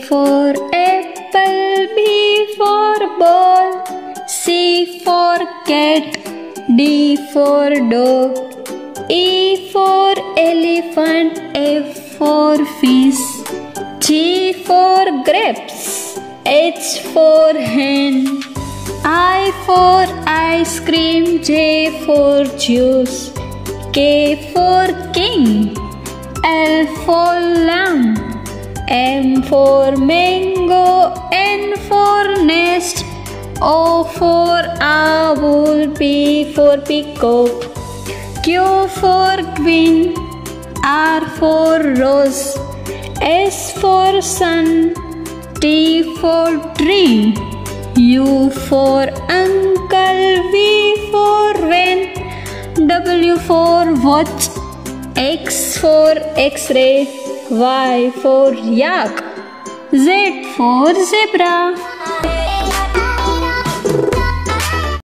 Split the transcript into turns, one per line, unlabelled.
for apple, B for ball, C for cat, D for dog, E for elephant, F for fish, G for grapes, H for hen, I for ice cream, J for juice, K for king, L for lamb, M for mango, N for nest, O for owl, P for peacock, Q for queen, R for rose, S for sun, T for tree, U for uncle, V for van, W for watch, X for X-ray, Y for yak, Z for zebra.